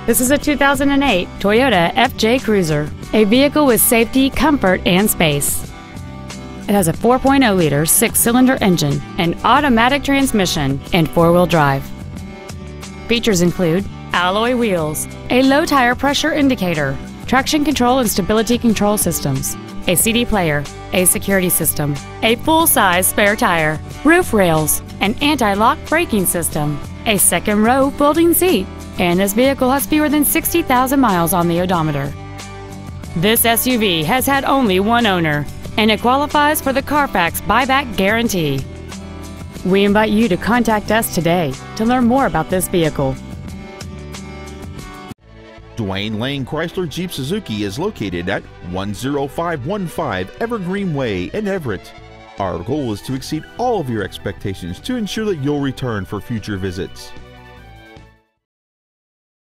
This is a 2008 Toyota FJ Cruiser, a vehicle with safety, comfort, and space. It has a 4.0-liter six-cylinder engine, an automatic transmission, and four-wheel drive. Features include alloy wheels, a low tire pressure indicator, traction control and stability control systems, a CD player, a security system, a full-size spare tire, roof rails, an anti-lock braking system, a second-row folding seat, and this vehicle has fewer than 60,000 miles on the odometer. This SUV has had only one owner, and it qualifies for the Carfax buyback guarantee. We invite you to contact us today to learn more about this vehicle. Dwayne Lane Chrysler Jeep Suzuki is located at 10515 Evergreen Way in Everett. Our goal is to exceed all of your expectations to ensure that you'll return for future visits.